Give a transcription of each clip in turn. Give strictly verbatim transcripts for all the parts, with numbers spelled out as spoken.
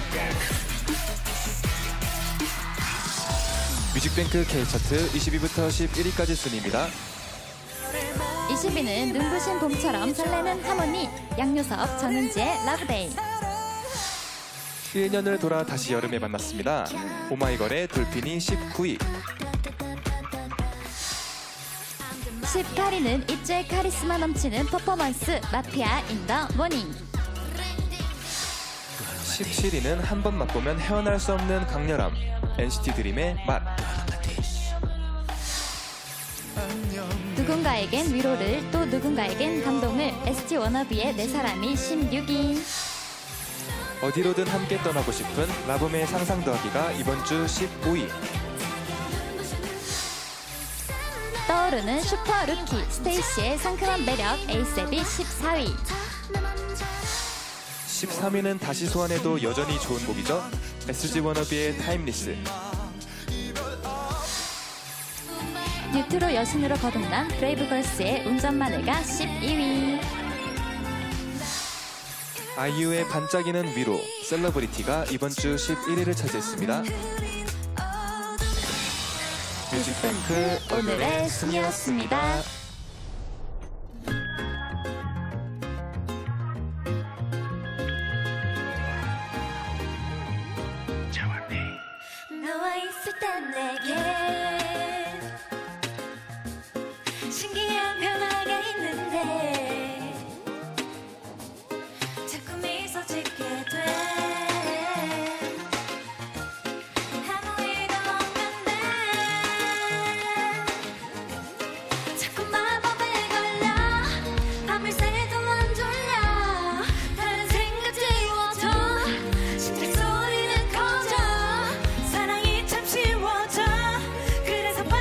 뮤직뱅크 K차트 이십 위부터 십일 위까지 순위입니다. 이십 위는 눈부신 봄처럼 설레는 하모니, 양요섭, 정은지의 러브데이. 일 년을 돌아 다시 여름에 만났습니다. 오마이걸의 돌핀이 십구 위. 십팔 위는 입주의 카리스마 넘치는 퍼포먼스, 마피아 인 더 모닝. 십칠 위는 한 번 맛보면 헤어날 수 없는 강렬함, 엔시티 드림의 맛. 누군가에겐 위로를, 또 누군가에겐 감동을, 에스티 워너비의 내 사람이 십육 위. 어디로든 함께 떠나고 싶은 라붐의 상상 더하기가 이번 주 십오 위. 떠오르는 슈퍼 루키, 스테이시의 상큼한 매력, 에이셉이 십사 위. 십삼 위는 다시 소환해도 여전히 좋은 곡이죠. 에스지 워너비의 타임리스. 뉴트로 여신으로 거듭난 브레이브걸스의 운전마늘가 십이 위. 아이유의 반짝이는 위로, 셀러브리티가 이번 주 십일 위를 차지했습니다. 뮤직뱅크 오늘의 순위였습니다. 너와 있을 땐 내게 신기한 변화가 있는데 자꾸 미소 짓게 돼. 아무 일도 없는데 자꾸 마법에 걸려. 밤을 새도 안 졸려. 다른 생각 지워져. 심장 소리는 커져. 사랑이 참 쉬워져. 그래서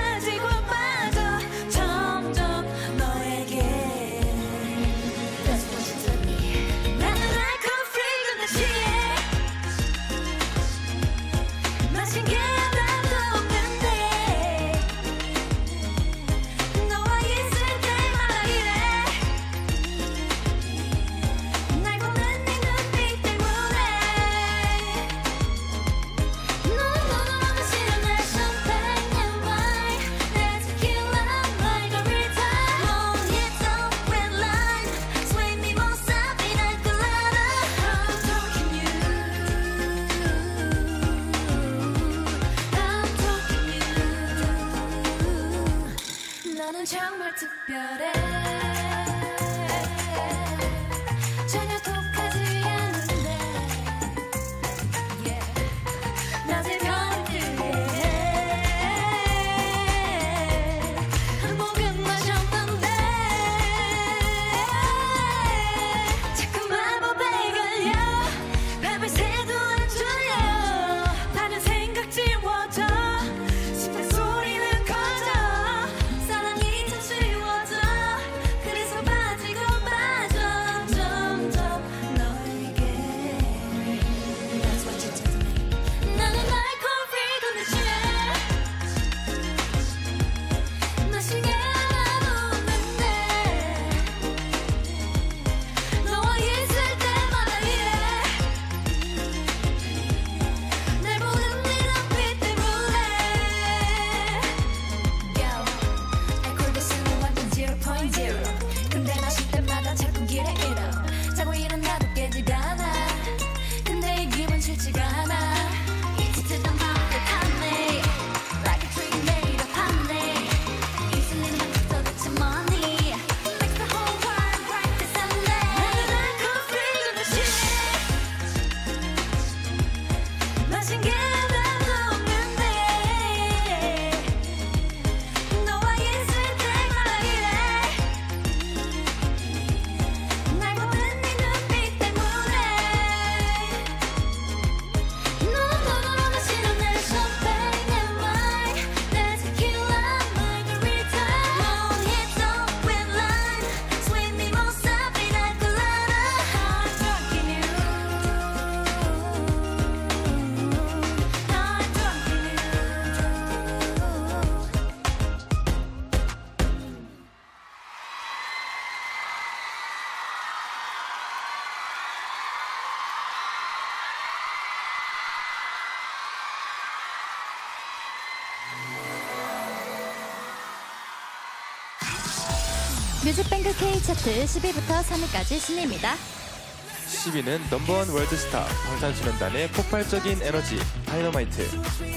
뮤직뱅크 K 차트 십 위부터 삼 위까지 순위입니다. 십 위는 넘버원 월드스타 방탄소년단의 폭발적인 에너지 다이너마이트.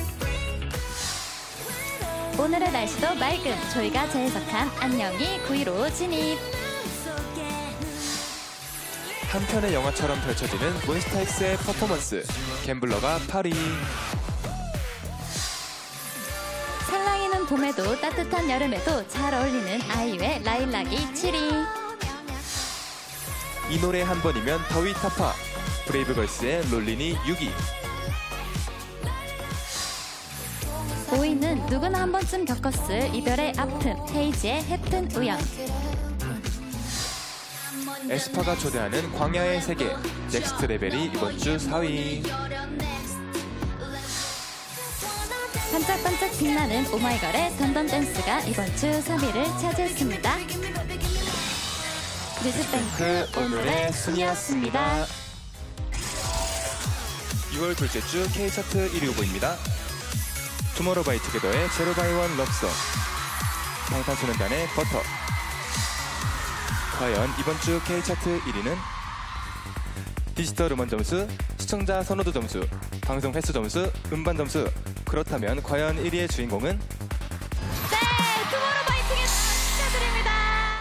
오늘의 날씨도 맑음, 조이가 재해석한 안녕이 구 위로 진입. 한 편의 영화처럼 펼쳐지는 몬스타엑스의 퍼포먼스 갬블러가 팔 위. 살랑이는 봄에도 따뜻한 여름에도 잘 어울리는 아이유의 라일락이 칠 위. 이 노래 한 번이면 더위 타파 브레이브걸스의 롤린이 육 위. 오 위는 누구나 한 번쯤 겪었을 이별의 아픔, 헤이지의 해픈 우연. 에스파가 초대하는 광야의 세계 넥스트 레벨이 이번 주 사 위. 반짝반짝 빛나는 오마이걸의 던던 댄스가 이번 주 삼 위를 차지했습니다. 뮤직뱅크 오늘의 순위였습니다. 유월 둘째 주 K차트 일 위 후보입니다. 투모로우바이투게더의 제로바이원 러브송, 방탄소년단의 버터. 과연 이번 주 K차트 일 위는 디지털 음원 점수, 시청자 선호도 점수, 방송 횟수 점수, 음반 점수. 그렇다면 과연 일 위의 주인공은? 네, 투모로우바이투게더 축하드립니다.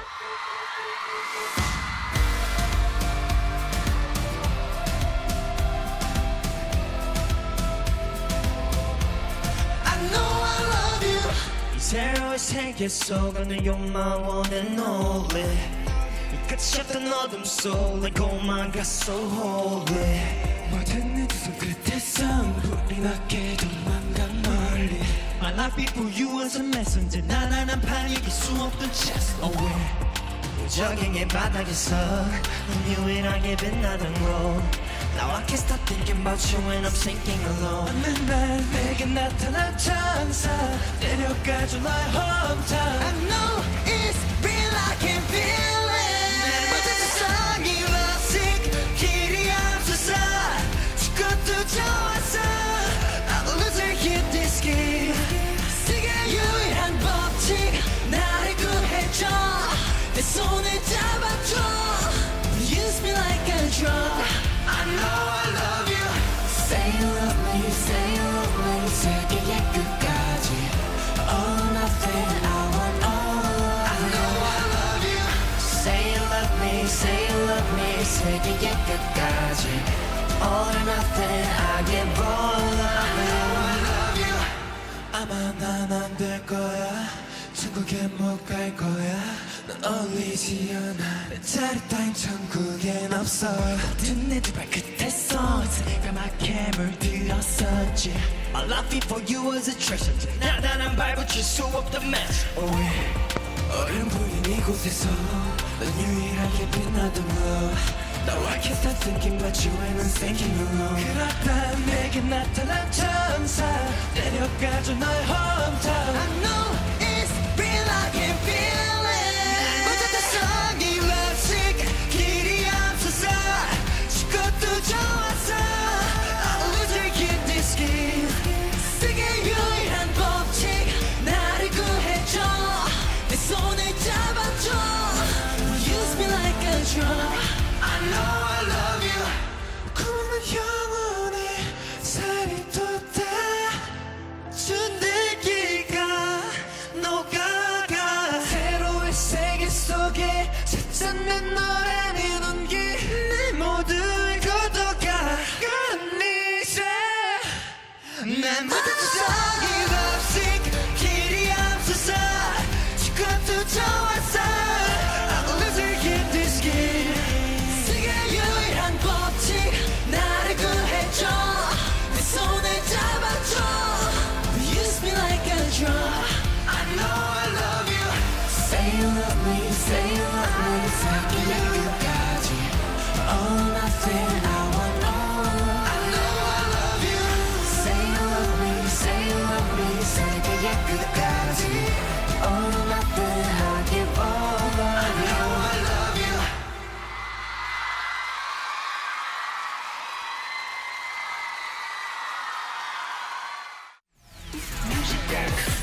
새로운 세계 속에는 You're my one and only. 끝이 없던 어둠 속 Like oh my God so holy. 모든 내 두 손 끝에서 불이 나게 도망가 멀리. My life before you was a messenger. 나나난판 이길 수 없던 chess away. 무적행의 바닥에서 넌 유일하게 빛나던 road. Now I can't stop thinking about you when I'm sinking alone. 어느 날 내게 나타난 천사 데려가줘 너의 hometown. I know it's real, I can feel it. 모든 세상이 lost 길이 없어서 죽어도 좋았어. I will lose or hit this game. 세계 유일한 법칙 나를 구해줘. 내 손을 잡아줘. Use me like a drug. I know I love you. Say you love me, say you love me. 세계의 끝까지. All or nothing, I want all. I know I love you. Say you love me, say you love me. 세계의 끝까지. All or nothing, I give all. I know I love you. 아마 난 안 될 거야. 천국에 못 갈 거야. 넌 어울리지 않아. 내 자리 따윈 천국엔 없어. 모든 내 두 발끝에서 새까맣게 물들었었지. My life before you was a treasure. 나다난 밟아줄 수 없던 match. Oh yeah. 얼음 뿌린 이곳에서 넌 유일하게 빛나던 love. Now I can't stop thinking about you and I'm thinking alone. 그렇다 내게 나타난 천사 데려가줘 너의 hometown. I know it's real, I can feel it. 모든 세상이 lovesick 길이 없어서 죽어도 좋았어. I'll lose or hit this game. 세계 유일한 법칙 나를 구해줘. 내 손을 잡아줘. Use me like a drug. I know I love you. 꿈은 영원히 살이 돋아. 준들기가 녹아가. 새로운 세계 속에 찾는 너라는 온기. 내 모두를 걷어가. 그러니까 난 모든 세상이 lovesick 길이 없어서 죽어도 좋았어. I'll lose or hit this game. 세계 유일한 법칙 나를 구해줘. 내 손을 잡아줘. Use me like a drug. I know I love you. Say you love me, say you love me. 세계의 끝까지. All or nothing, I want all. I know I love you. Say you love me, say you love me. 세계의 끝까지. All or nothing, I give all. I know I love you. Music Bank.